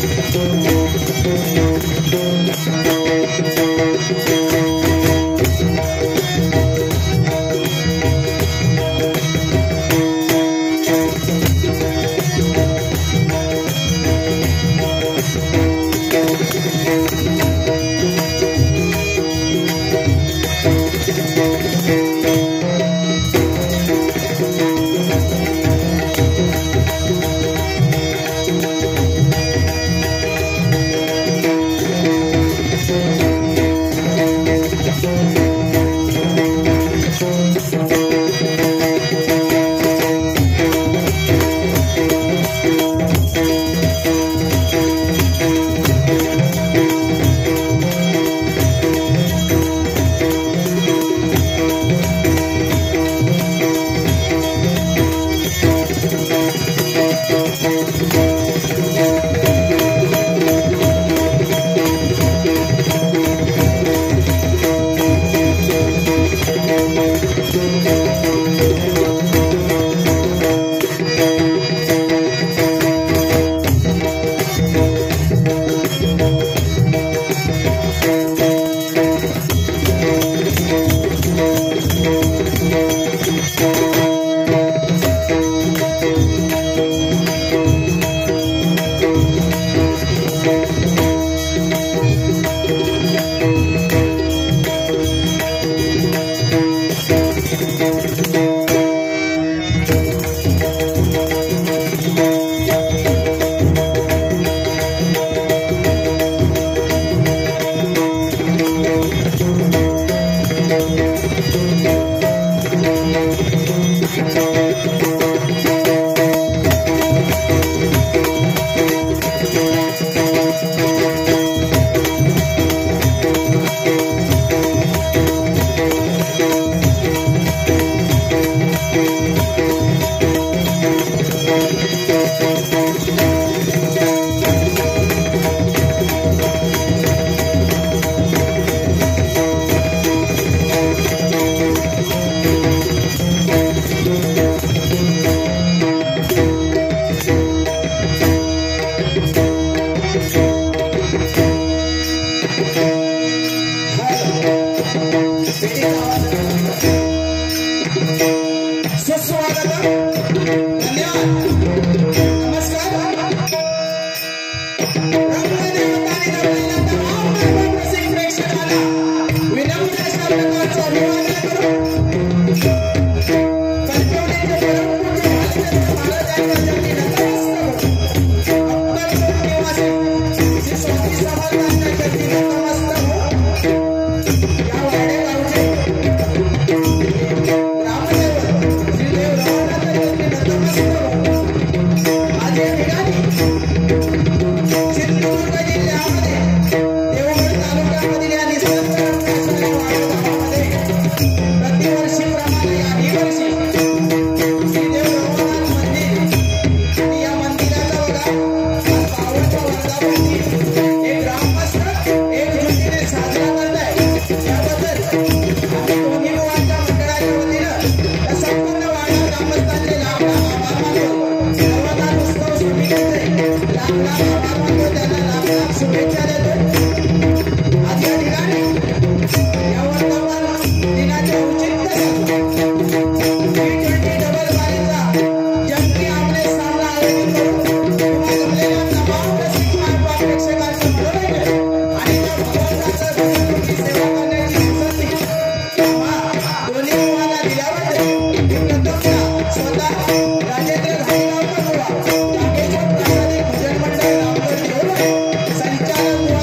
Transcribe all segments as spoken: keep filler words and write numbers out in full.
संचालन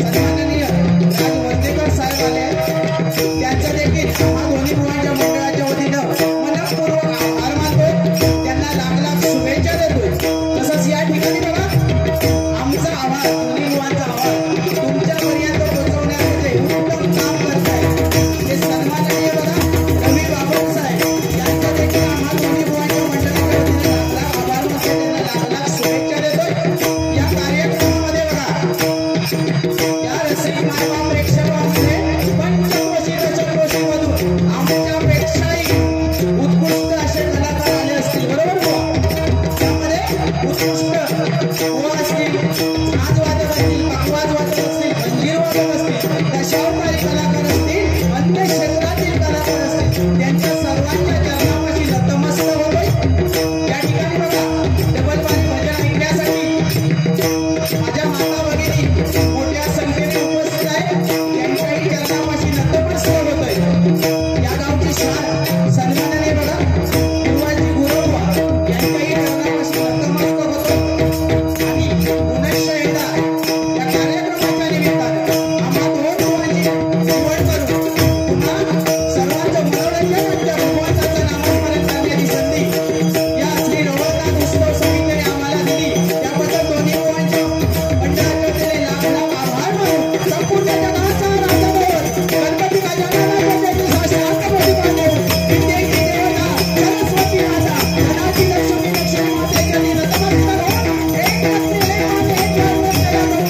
सन्माननीय राज वर्तेकर साहेब आले त्यांचं देखील हा दोन्ही बुवांच्या मंडळाच्या वतीनं मनपूर्वक आभार मानतो, त्यांना लाख लाख शुभेच्छा देतो। तसंच या ठिकाणी बघा आमचा आभार, दोन्ही बुवांचा आभार तुमच्यापर्यंत पोहोचवण्यामध्ये उत्तम काम करताय ते सन्माननीय बघा रवी बाबू साहेब यांचं देखील आम्हा दोन्ही बुवांच्या मंडळाच्या वतीनं लाख लाख आभार मानतो, त्यांना लाख लाख शुभेच्छा देतो। या कार्यक्रमामध्ये बघा या रसिक मायबाप प्रेक्षकांमध्ये पंचक्रोशीच्या चक्रोशीमधून आमच्यापेक्षाही उत्कृष्ट असे कलाकार आले असतील, बरोबर बुवा? त्यामध्ये उत्कृष्ट बुवा असतील, नाचवादक असतील, पखवाजवादक असतील, मंजीरवादक असतील, दशावतारी कलाकार असतील, अन्य क्षेत्रातील कलाकार असतील, त्यांच्या सर्वांच्या चरणापाशी नतमस्तक होतोय। या ठिकाणी बघा डबलबारी भजन ऐकण्यासाठी माझ्या माता भगिनी मोठ्या संख्येने उपस्थित आहेत, त्यांच्याही चरणापाशी नतमस्तक होतोय। या गावची शान सन्माननीय बघा बुवाजी गुरुबुवा यांच्याही चरणापाशी नतमस्तक होतोय। आणि पुनश्च एकदा या कार्यक्रमाच्या निमित्तानं आम्हा दोन बुवांची निवड करून पुन्हा सर्वांचं मनोरंजन म्हणजे भगवानाचं नामस्मरण करण्याची संधी या श्री रवळनाथ उत्सव समितीने आम्हाला दिली, त्याबद्दल दोन्ही बुवांच्या मंडळाच्या वतीने लाख लाख आभार मानून संपूर्ण जगाचा राजावर गणपती गजाननाच्या जयंती साक्षात पांडव विद्येची देवता सरस्वती माता धनाची लक्ष्मी लक्ष्मी मातेच्या नतमस्तक होऊन एक असलेले माते सर्व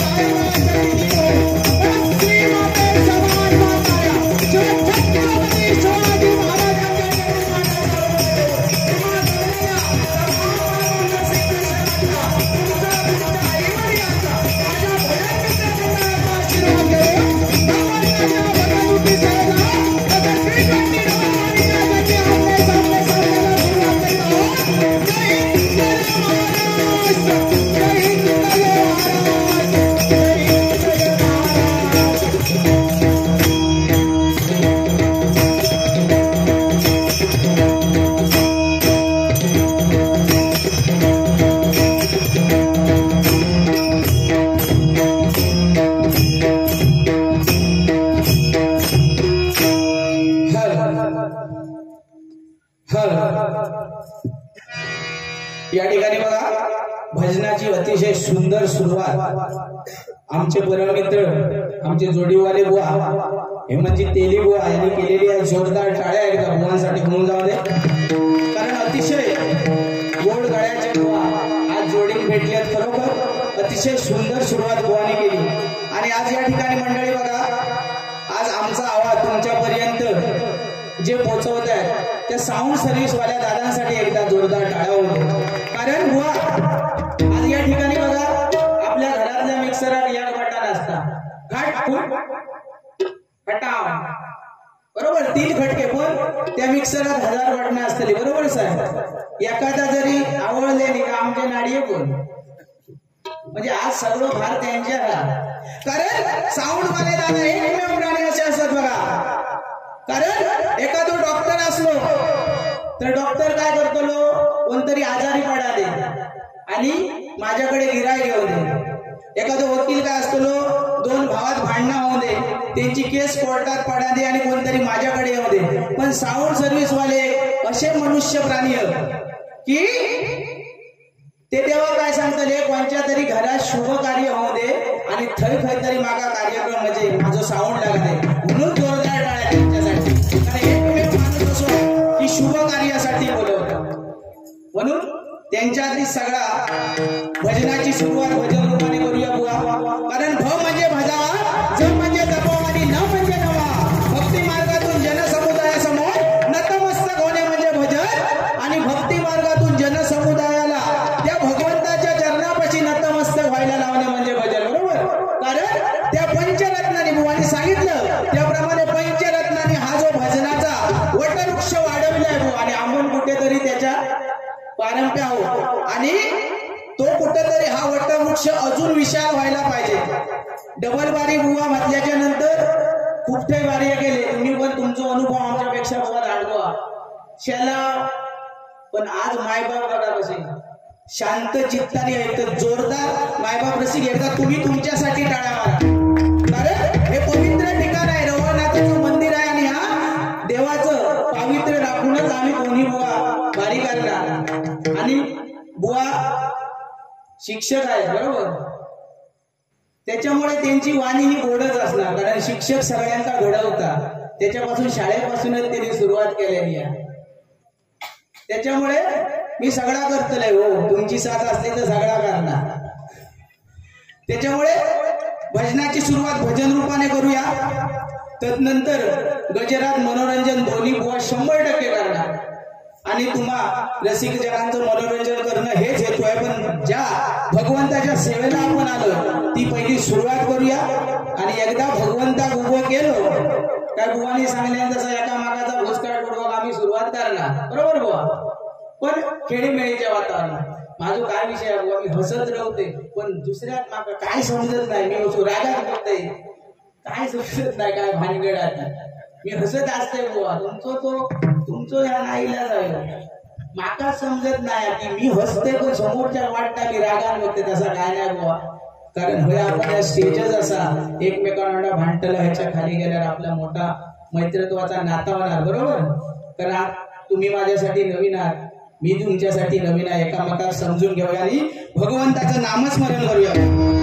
श्री माते समान माताया छत्रपती शिवाजी महाराजांच्या या ठिकाणी बघा भजनाची अतिशय सुंदर सुरुवात आमचे परममित्र आमचे जोडीवाले बुवा हेमंतजी तेली बुवा यांनी केलेली आहे। जोरदार टाळ्या एकदा बुवांसाठी होऊन जाऊ दे, कारण अतिशय गोड गळ्याचे बुवा आज जोडीने भेटले आहेत। खरोखर अतिशय सुंदर सुरुवात बुवाने केली आणि आज या ठिकाणी मंडळी बघा आज आमचा आवाज तुमच्यापर्यंत जे पोहोचवत आहेत त्या साऊंड सर्व्हिस वाल्या दादांसाठी एकदा जोरदार टाळ्या होऊ, कारण बुवा आज या ठिकाणी बघा आपल्या घरातल्या मिक्सरात या बटन असतात घाट फूट खटाव, बरोबर तीन खटके, पण त्या मिक्सरात हजार बटणं असतली, बरोबर साहेब? एखादा जरी आवडले नाही का आमच्या नाडी कोण म्हणजे आज सगळं भार त्यांच्या, कारण साऊंड वाले दादा एकमेव प्राणी असे असतात बघा। कारण एखादो डॉक्टर असलो तर डॉक्टर काय करतो, कोणतरी आजारी पडा दे आणि माझ्याकडे गिराईक घेऊन दे। एखादो वकील काय असतो, दोन भावात भांडणं होऊ दे, त्यांची केस कोर्टात पडा दे आणि कोणतरी माझ्याकडे येऊ दे। पण साऊंड सर्व्हिस वाले असे मनुष्य प्राणी की ते तेव्हा काय सांगतात, कोणत्या तरी घरात शुभ कार्य होऊ दे आणि थय खय तरी मागा कार्यक्रम म्हणजे माझं साऊंड लागते, म्हणून जोरदार टाळ्या त्यांच्यासाठी, कारण एकमेव माणूस असो की शुभ कार्यासाठी बोलवतात, म्हणून त्यांच्या आधी सगळा भजनाची सुरुवात भजन रूपाने करूया बुवा। कारण भ म्हणजे भजावा, ज म्हणजे जपावा आणि न म्हणजे नवा, भक्ती मार्गातून जनसमुदायासमोर नतमस्तक होणे म्हणजे भजन आणि भक्ती मार्गातून जनसमुदायाला त्या भगवंताच्या चरणापाशी नतमस्तक व्हायला लावणे म्हणजे भजन, बरोबर? कारण त्या पंचरत्नांनी बुवांनी सांगितलं त्याप्रमाणे पंचरत्नांनी हा जो भजनाचा वटवृक्ष वाढवलाय बुवा आणि आपण कुठेतरी त्याच्या पारंप्या हो आणि तो कुठेतरी हा वटवृक्ष अजून विशाल व्हायला पाहिजे। डबल बारी बुवा म्हटल्याच्या नंतर खूप काही वार्या केले, तुम्ही पण तुमचा अनुभव आमच्यापेक्षा बुवा दाखवा शाला, पण आज मायबाप बघा कसे शांत चित्ताने ऐकतात, जोरदार मायबाप रसिक एकदा तुम्ही तुमच्यासाठी टाळ्या मारा। शिक्षक आहेत बरोबर, त्याच्यामुळे त्यांची वाणी ही गोडच असणार, कारण शिक्षक सगळ्यांचा घडवता, त्याच्यापासून शाळेपासूनच त्यांनी सुरुवात केलेली आहे. त्याच्यामुळे मी सगळा करतोय हो, तुमची साथ असली तर सगळा करणार. त्याच्यामुळे भजनाची सुरुवात भजन रूपाने करूया, तदनंतर गजरात मनोरंजन दोन्ही बुवा शंभर टक्के करणार. आणि तुम्हा रसिक जनांचं मनोरंजन करणं हेच हेतू आहे. पण ज्या भगवंताच्या सेवेला आपण आलो ती पहिली सुरुवात करूया. आणि एकदा भगवंता उभं केलो काय बुवानी सांगल्या तसा एका मागाचा भोसकाट उडवा आम्ही सुरुवात करणार, बरोबर बुवा. पण खेळीमेळीच्या वातावरणात माझा काय विषय आहे बुवा, मी हसत राहते पण दुसऱ्यात मागा काय समजत नाही, मी रागात बोलते काय समजत नाही, काय भानगड आहे, मी हसत असते बुवा. तुमचं तो तुमचं ह्या नाईला जाईल माका समजत नाही की मी हसते पण समोरच्या वाटता मी रागात बोलते, तसा काय नाही बुवा. कारण हे आपल्या स्टेजच असा एकमेकांना भांडला, ह्याच्या खाली गेल्यावर आपला मोठा मैत्रत्वाचा नाता होणार, बरोबर. कारण तुम्ही माझ्यासाठी नवीन आहात, मी तुमच्यासाठी नवीन आहे, एकामेकाला समजून घेऊया आणि भगवंताचं नामस्मरण करूया.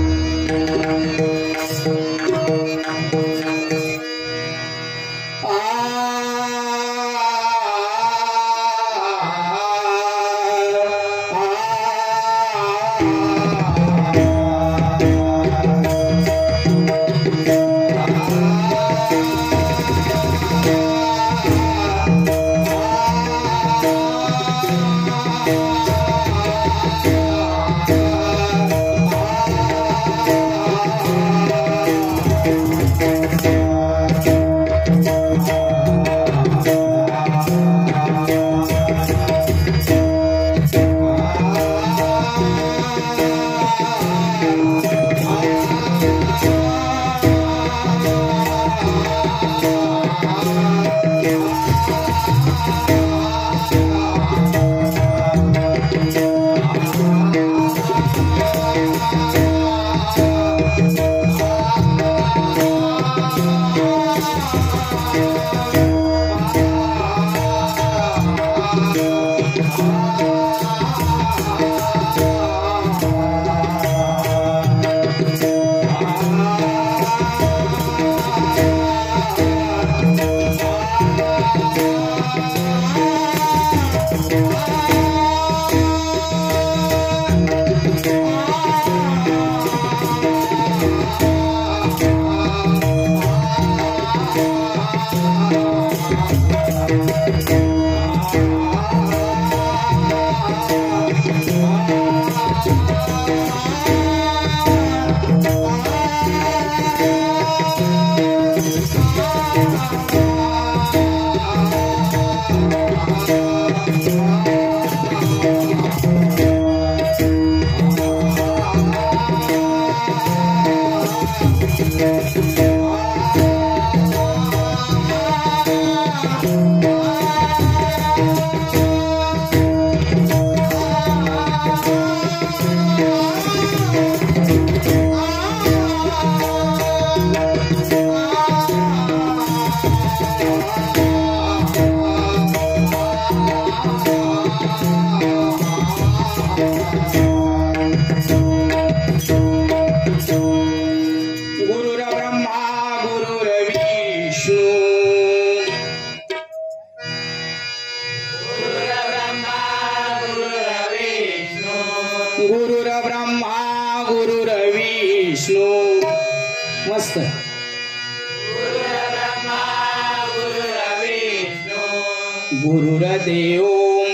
गुरुर्देव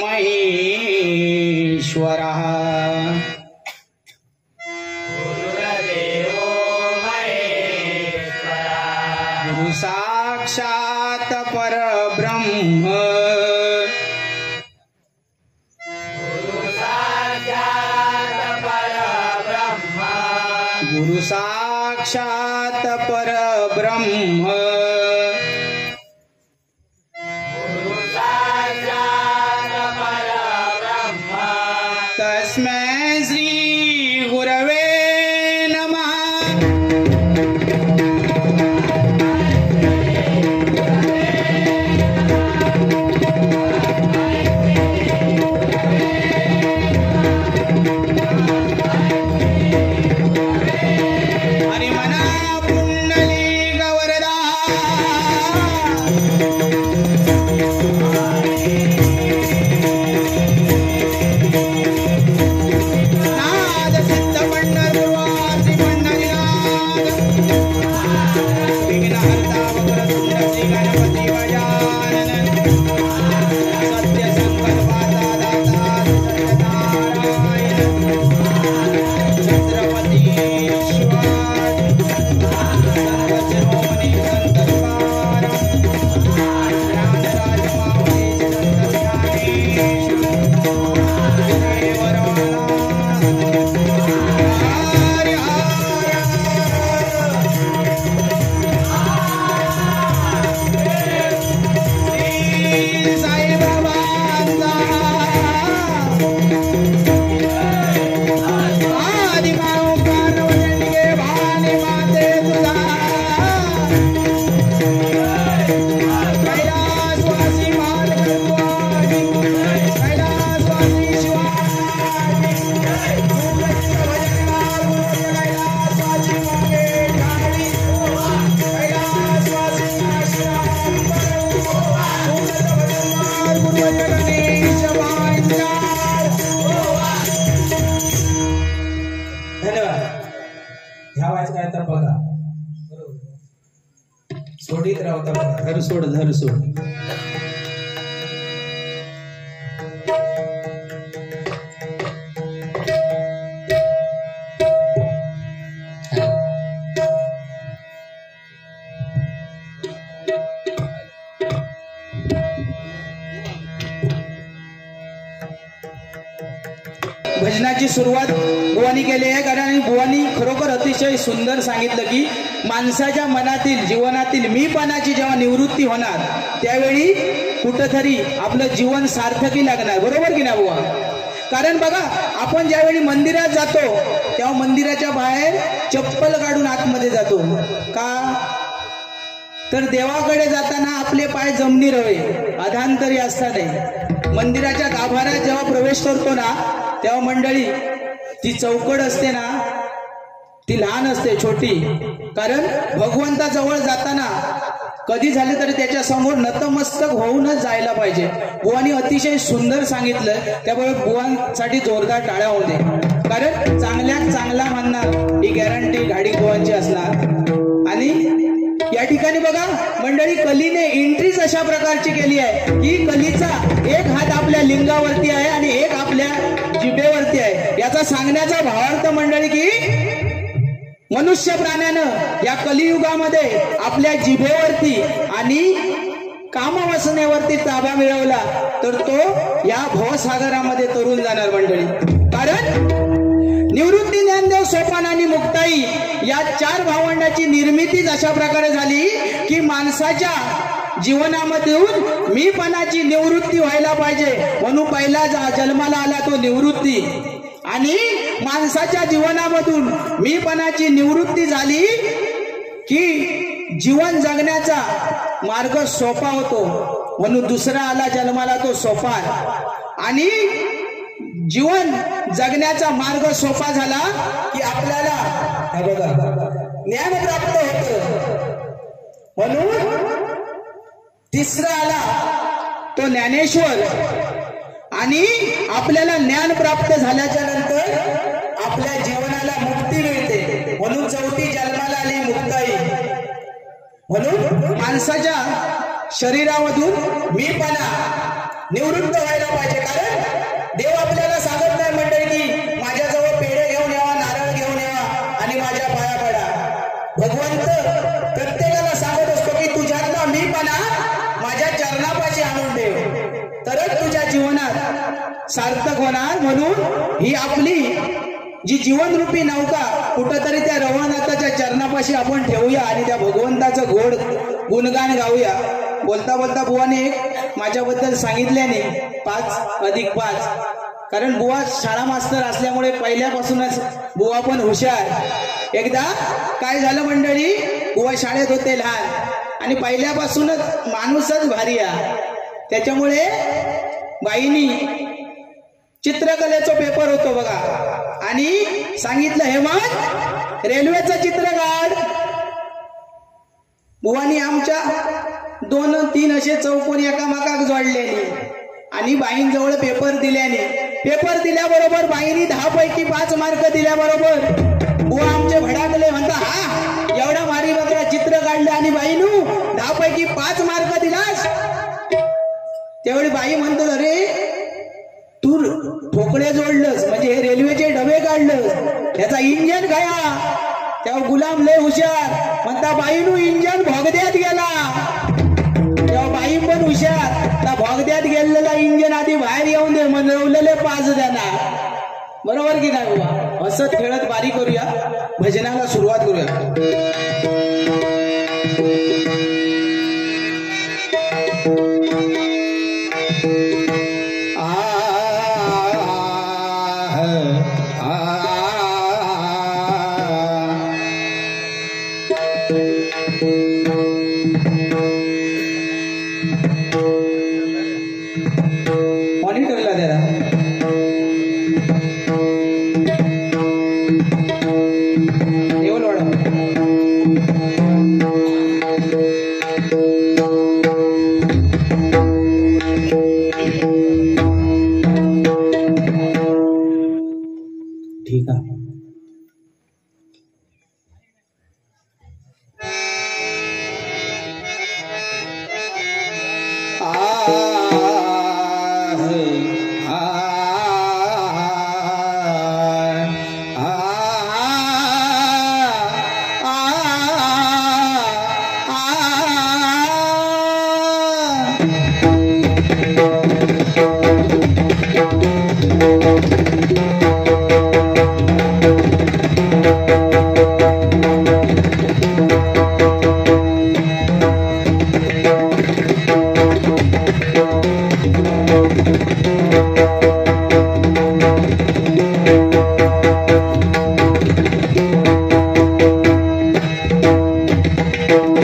महेश्वरः गुरु साक्षात् परब्रह्म गुरु साक्षात् परब्रह्म तस्मै श्री गुरवे नमः। सोडीत राहता धर सोड धर सोड. भजनाची सुरुवात बुवानी केली आहे, कारण बुवानी खरोखर अतिशय सुंदर सांगितलं की माणसाच्या मनातील जीवनातील मीपणाची जेव्हा निवृत्ती होणार त्यावेळी कुठंतरी आपलं जीवन सार्थकी लागणार. बरोबर की नाही बुवा? कारण बघा, आपण ज्यावेळी मंदिरात जातो तेव्हा मंदिराच्या बाहेर चप्पल काढून आतमध्ये जातो का? तर देवाकडे जाताना आपले पाय जमिनीर हवे, अधांतरी असता नाही. मंदिराच्या गाभाऱ्यात जेव्हा प्रवेश करतो ना तेव्हा मंडळी ती चौकड असते ना ती लहान असते, छोटी. कारण भगवंताजवळ जाताना कधी झाले तरी त्याच्या समोर नतमस्तक होऊनच जायला पाहिजे. बुवानी अतिशय सुंदर सांगितलं, त्यामुळे बुवांसाठी जोरदार टाळ्या होऊ दे. कारण चांगल्यात चांगला म्हणणार ही गॅरंटी गाडी बुवांची असणार. आणि या ठिकाणी बघा मंडळी, कलीने एंट्रीच अशा प्रकारची केली आहे की कलीचा एक हात आपल्या लिंगावरती आहे आणि एक आपल्या जिभेवरती आहे. याचा सांगण्याचा भावार्थ मंडळी की मनुष्य प्राण्यानं या कलियुगामध्ये आपल्या जिभेवरती आणि कामवासनेवरती ताबा मिळवला तर तो या भवसागरामध्ये तरुण जाणार मंडळी. कारण निवृत्ती, ज्ञानदेव, सोपान आणि मुक्ताई या चार भावंडाची निर्मितीच अशा प्रकारे झाली की माणसाच्या जीवनामधून मीपणाची निवृत्ती व्हायला पाहिजे. म्हणून पहिला जन्माला आला तो निवृत्ती, आणि माणसाच्या जीवनामधून मीपणाची निवृत्ती झाली की जीवन जगण्याचा मार्ग सोपा होतो. म्हणून दुसरा आला जन्माला तो सोपान, आणि जीवन जगण्याचा मार्ग सोपा झाला की आपल्याला ज्ञान प्राप्त होतं. म्हणून तिसरा आला तो ज्ञानेश्वर, आणि आपल्याला ज्ञान प्राप्त झाल्याच्या नंतर आपल्या जीवनाला मुक्ती मिळते. म्हणून चौथी जन्माला आली मुक्ताई. म्हणून माणसाच्या शरीरामधून मीपणा निवृत्त व्हायला पाहिजे. कारण देव आपल्याला सांगत नाही मंडळी की माझ्याजवळ पेढे घेऊन यावा, नारळ घेऊन यावा आणि माझ्या पाया पडा. भगवंत प्रत्येकाला सांगत असतो की तुझ्यातला मीपणा माझ्या चरणापाशी आणून ठेव, तरच तुझ्या जीवनात सार्थक होणार. म्हणून ही आपली जी जीवनरूपी नौका कुठंतरी त्या रवनाथाच्या चरणापाशी आपण ठेवूया आणि त्या भगवंताचं गोड गुणगान गाऊया. बोलता बोलता बुवाने एक माझ्याबद्दल सांगितल्याने पाच अधिक पाच, कारण बुवा शाळा मास्तर असल्यामुळे पहिल्यापासूनच बुवा पण हुशार. एकदा काय झालं मंडळी, बुवा शाळेत होते लहान आणि पहिल्यापासूनच माणूसच भारी आहे. त्याच्यामुळे बाईनी चित्रकलेचा पेपर होतो बघा, आणि सांगितलं हेमंत रेल्वेचं चित्र काढ. बुवानी आमच्या दोन तीन असे चौकोन एकामाकाक जोडलेले आणि बाईंजवळ पेपर दिल्याने, पेपर दिल्याबरोबर बाईंनी दहा पैकी पाच मार्क दिल्याबरोबर बुवा आमचे भडाकले, म्हणता हा एवढा मारी बघा चित्र काढलं आणि बाईनू दहा पैकी पाच मार्क दिलास. त्यावेळी बाई म्हणतो अरे तू ठोकळे जोडलंस म्हणजे हे रेल्वेचे डबे काढलं, याचा इंजन काय? तेव्हा गुलाम लय हुशार, म्हणता बाईनू इंजन भोगद्यात गेला. तेव्हा बाई पण हुशार, त्या भोगद्यात गेलेला इंजन आधी बाहेर येऊन दे, मनवलेले पाच द्याना. बरोबर की नाही बाबा? असं खेळत बारी करूया, भजनाला सुरुवात करूया. मॉनिटरला द्या टेबल वाढव. ठीक आहे.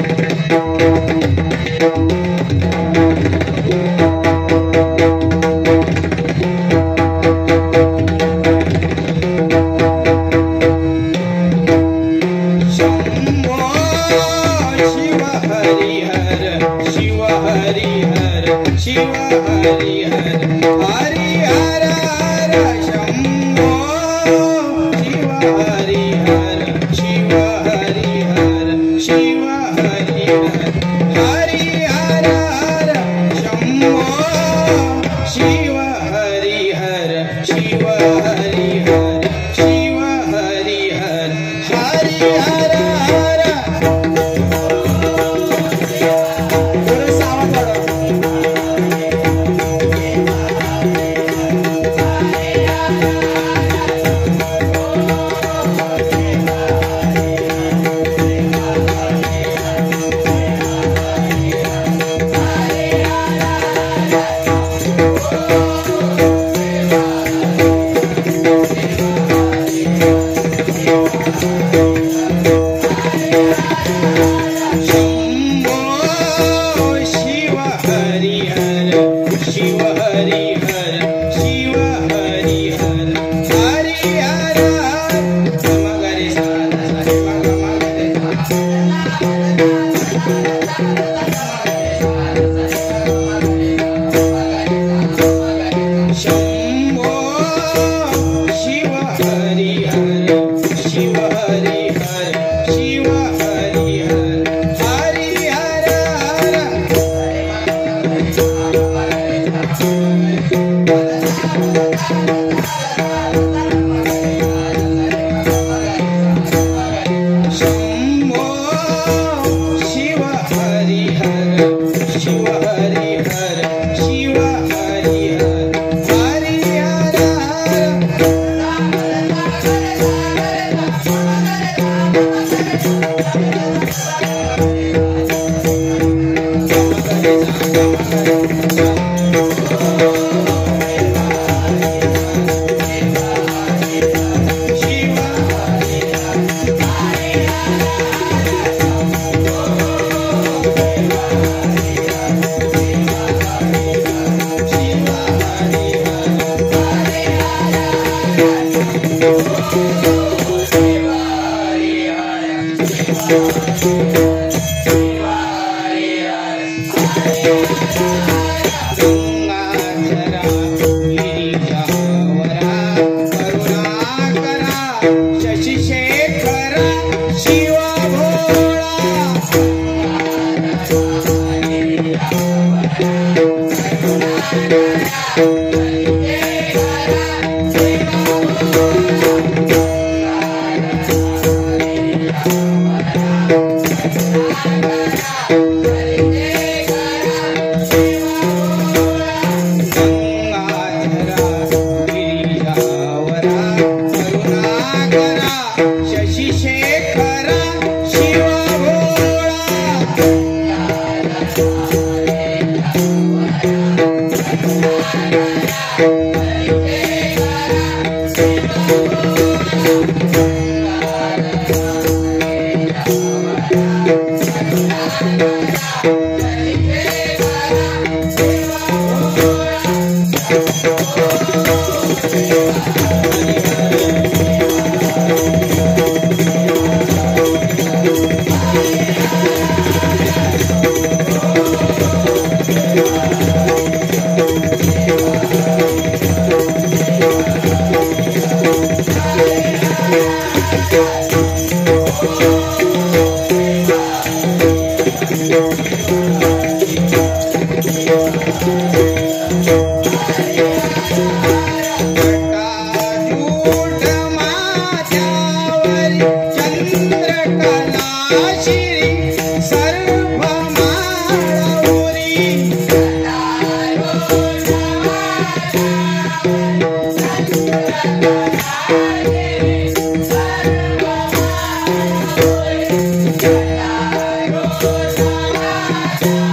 Bye.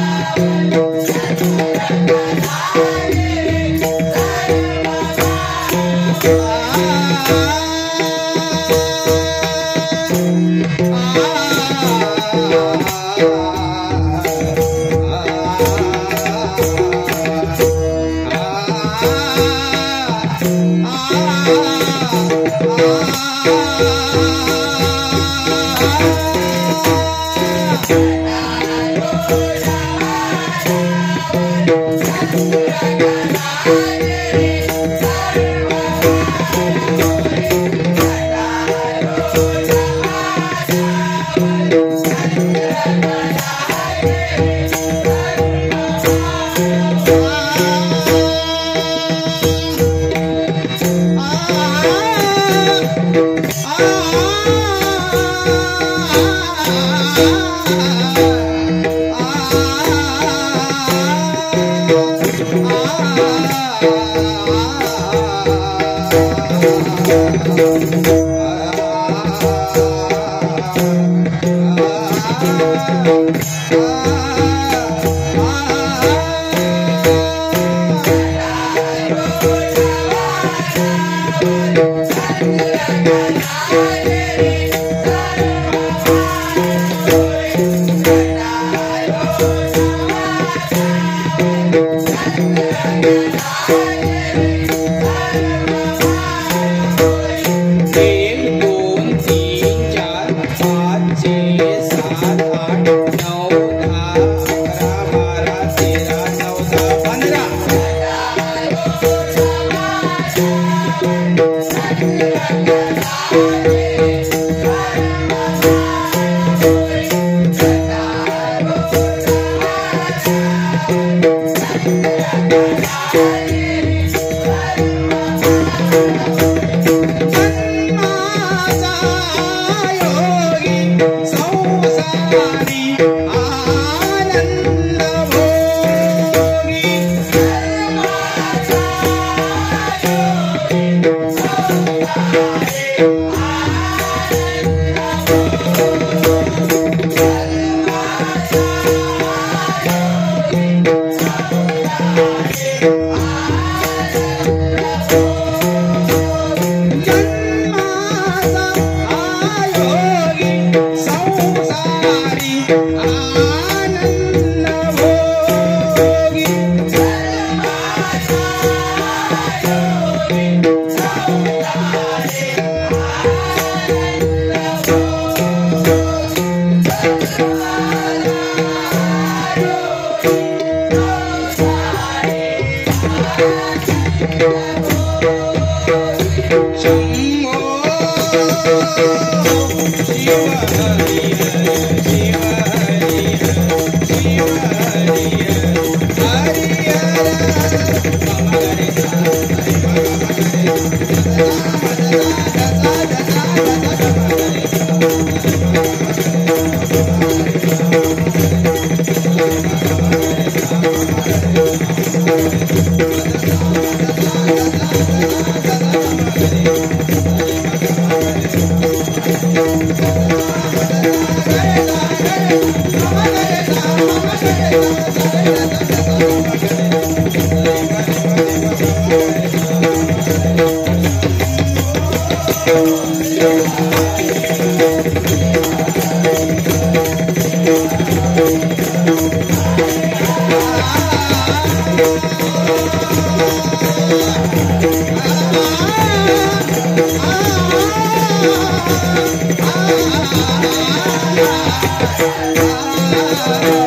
Ah